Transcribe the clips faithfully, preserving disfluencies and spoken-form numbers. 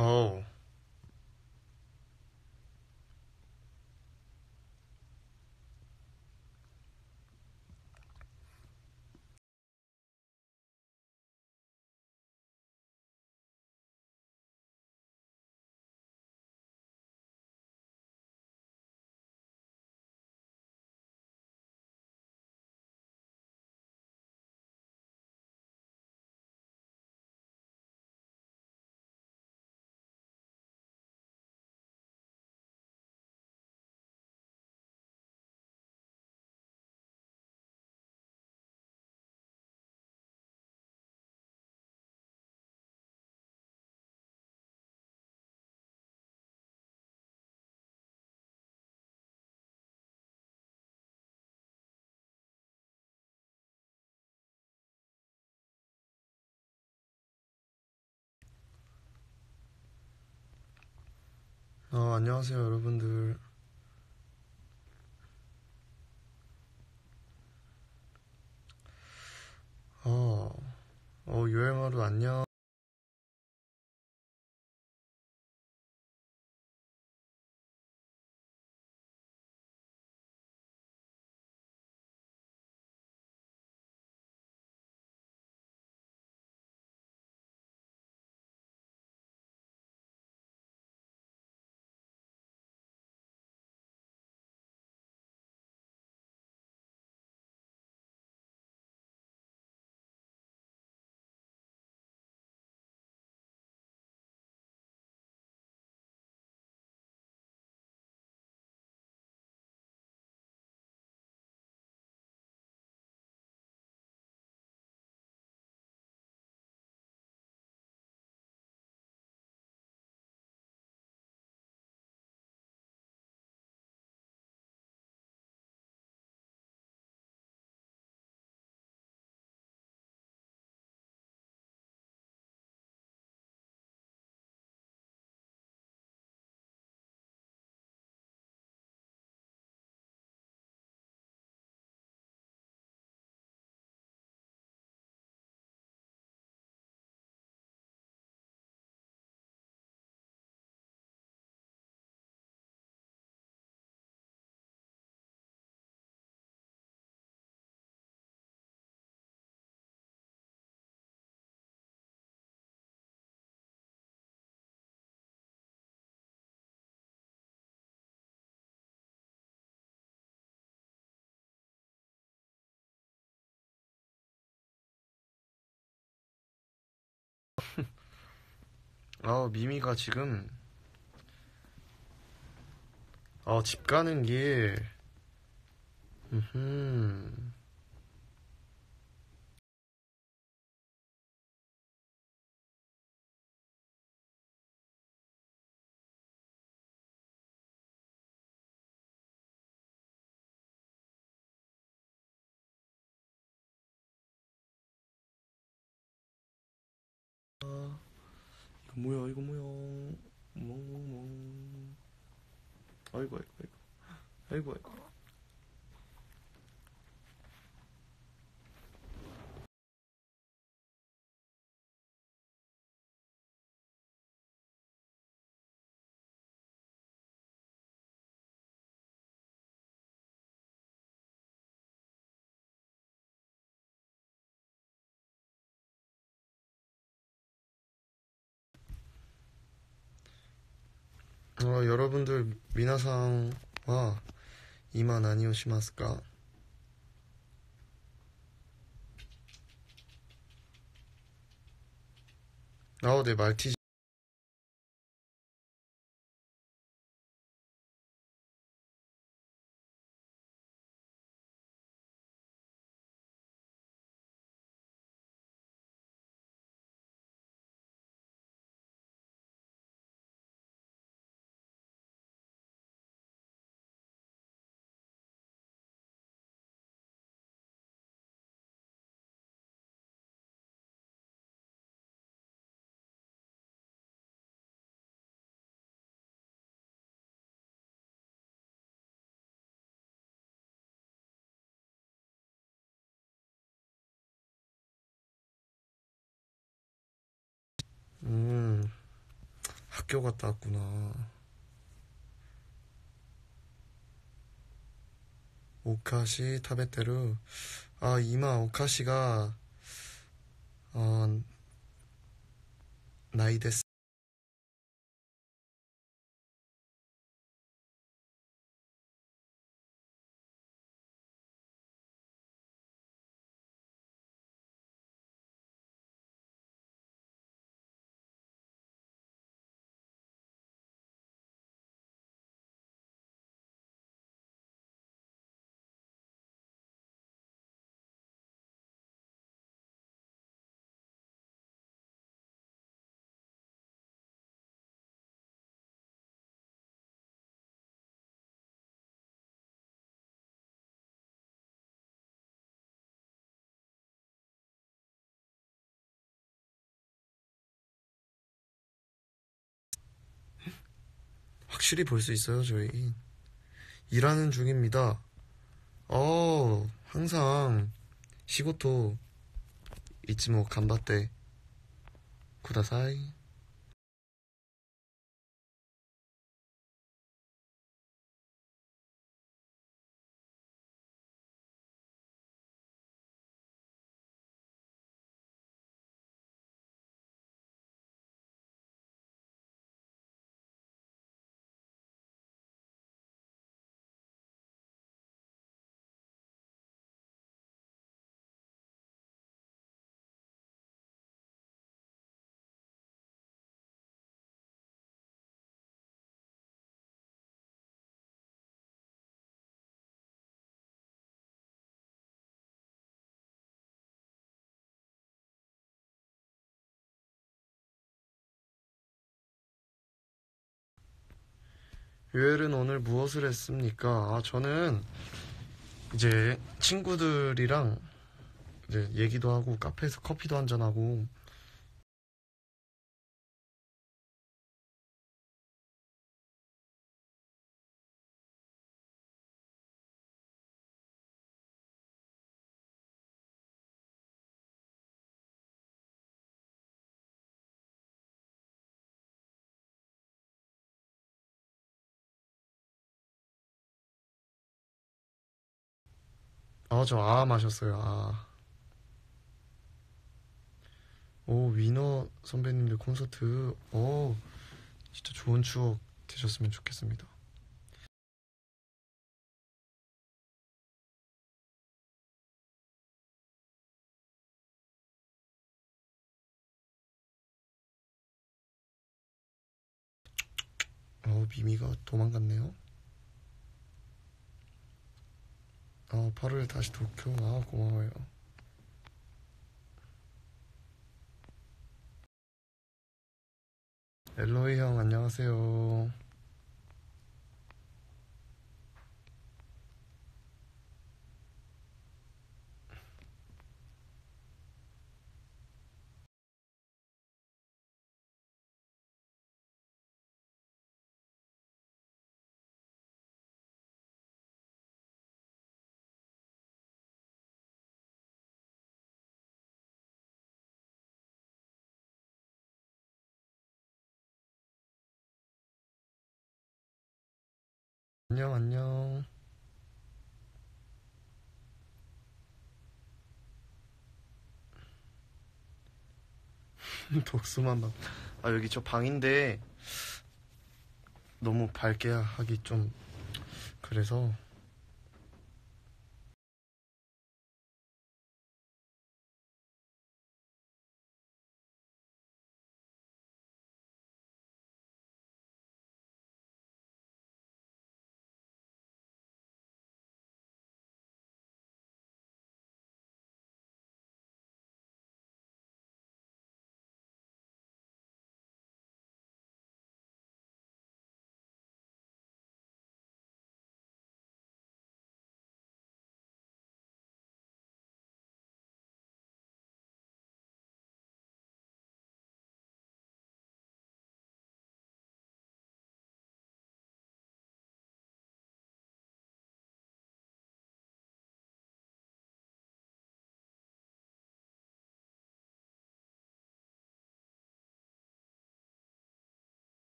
어우, 어, 안녕하세요, 여러분들. 어, 어, 유행어로 안녕. 어, 미미가 지금, 어, 집 가는 길, 음, 이거 뭐야, 이거 뭐야. 멍멍멍. 아이고, 아이고, 아이고. 아이고, 아이고. 어, 여러분들, 미나상, 와, 이만 아니오시마스까? 아우, 네, 말티즈. 음, 학교 갔다 왔구나. 오카시 타베테루. 아, 이마 오카시가, 어, 나이 데스. 확실히 볼 수 있어요, 저희. 일하는 중입니다. 어, 항상 시고토 이츠모 간바테 쿠다사이. 요엘은 오늘 무엇을 했습니까? 아, 저는 이제 친구들이랑 이제 얘기도 하고 카페에서 커피도 한잔하고. 아, 저 아 마셨어요. 아. 오, 위너 선배님들 콘서트. 오, 진짜 좋은 추억 되셨으면 좋겠습니다. 어, 미미가 도망갔네요. 아, 팔월 다시 도쿄. 아, 고마워요. 엘로이 형, 안녕하세요. 안녕, 안녕. 독수만 막. 아, 여기 저 방인데 너무 밝게 하기 좀 그래서.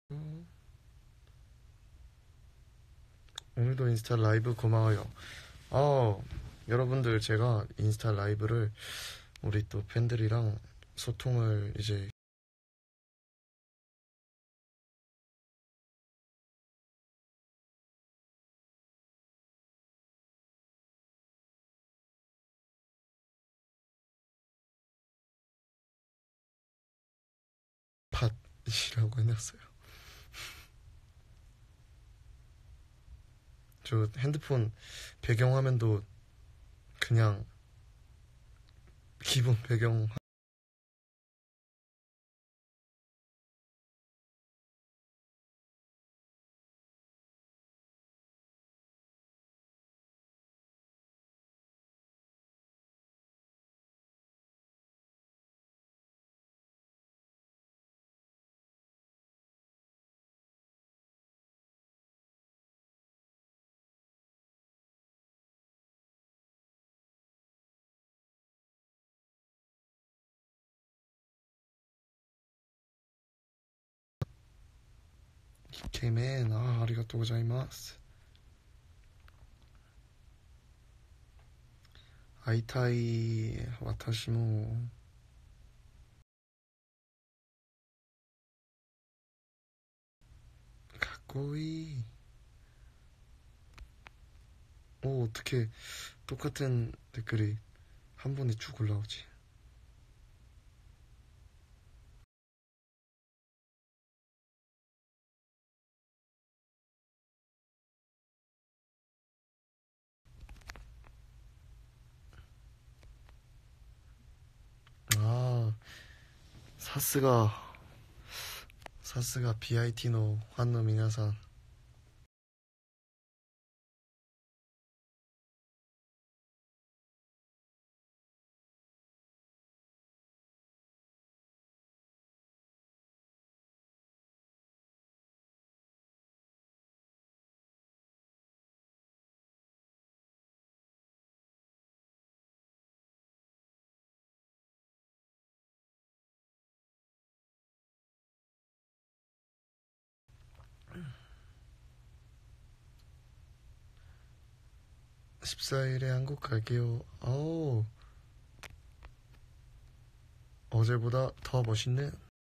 어, 오늘도 인스타 라이브 고마워요. 어, 여러분들 제가 인스타 라이브를 우리 또 팬들이랑 소통을 이제 팟이라고 해놨어요. 저 핸드폰 배경화면도 그냥 기본 배경 이케맨 아 아리가또 고자이마스 아이타이 와타시모 가꼬이 오 어떻게 똑같은 댓글이 한 번에 쭉 올라오지. 아 사스가 사스가 비아이티노 환노 미나산 십사 일에 한국 갈게요. 아우 어제보다 더 멋있네.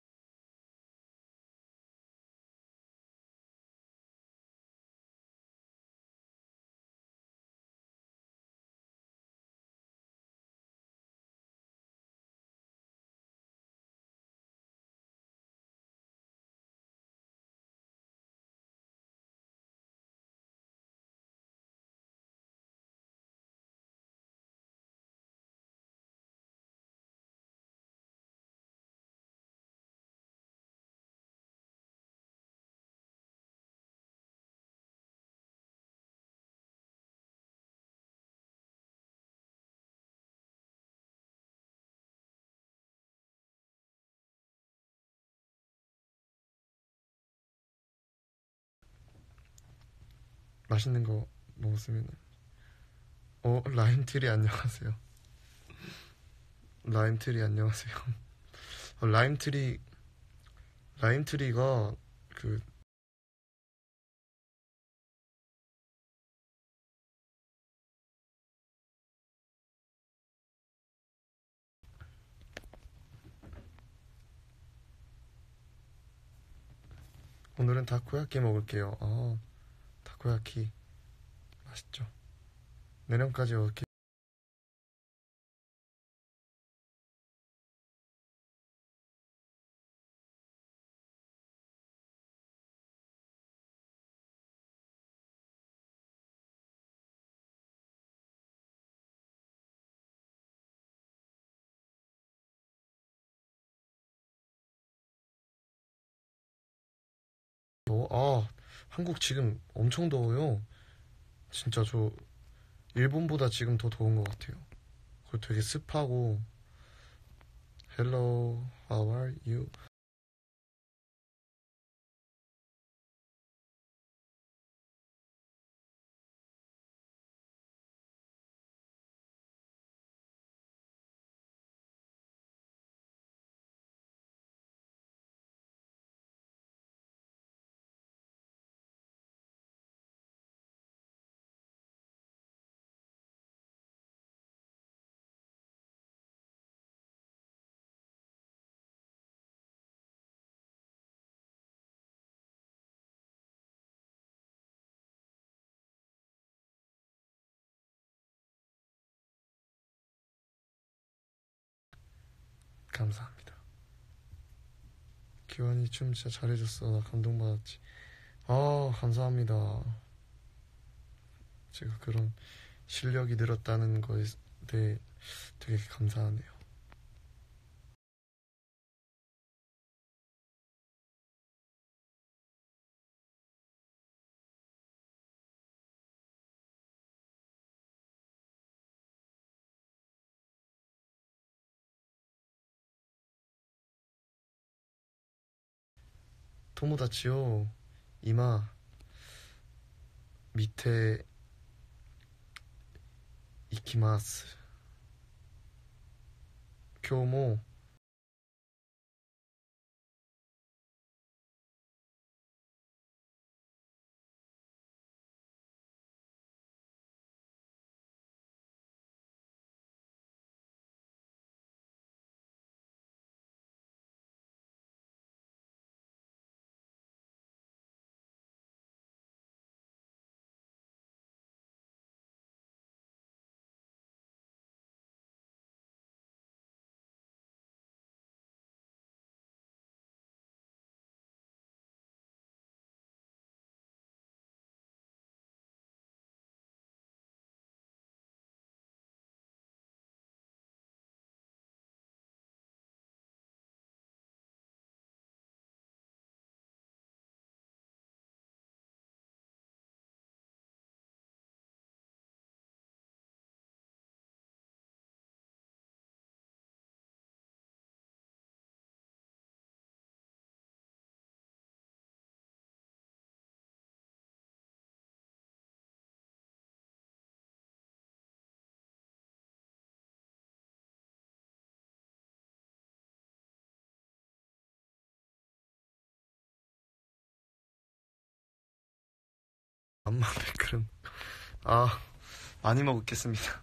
맛있는 거 먹었으면 어 라임트리 안녕하세요. 라임트리 안녕하세요. 어, 라임트리 라임트리가 그 오늘은 다코야키 먹을게요. 아 다코야키 맛있죠. 내년까지 어떻게 어, 아 한국 지금 엄청 더워요. 진짜 저 일본보다 지금 더 더운 것 같아요. 그리고 되게 습하고 Hello, how are you? 감사합니다. 기환이 춤 진짜 잘해줬어. 나 감동받았지. 아, 감사합니다. 제가 그런 실력이 늘었다는 거에 대해 되게 감사하네요. 토모다치요. 이마 밑에 이키마스. 교모 암만 백그램. 아, 많이 먹겠습니다.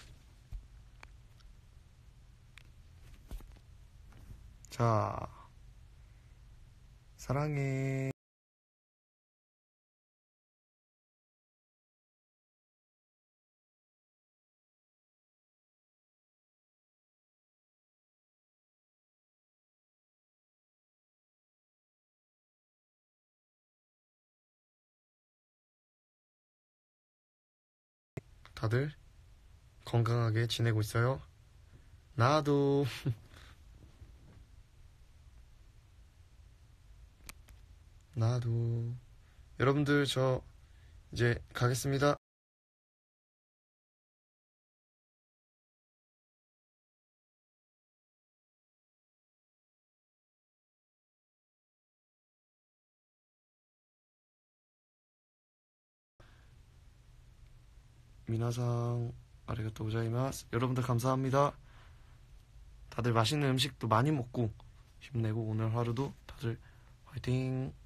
자, 사랑해. 다들 건강하게 지내고 있어요? 나도. 나도. 여러분들 저 이제 가겠습니다. 미나상 아리가또 고자이마스. 여러분들 감사합니다. 다들 맛있는 음식도 많이 먹고 힘내고 오늘 하루도 다들 화이팅.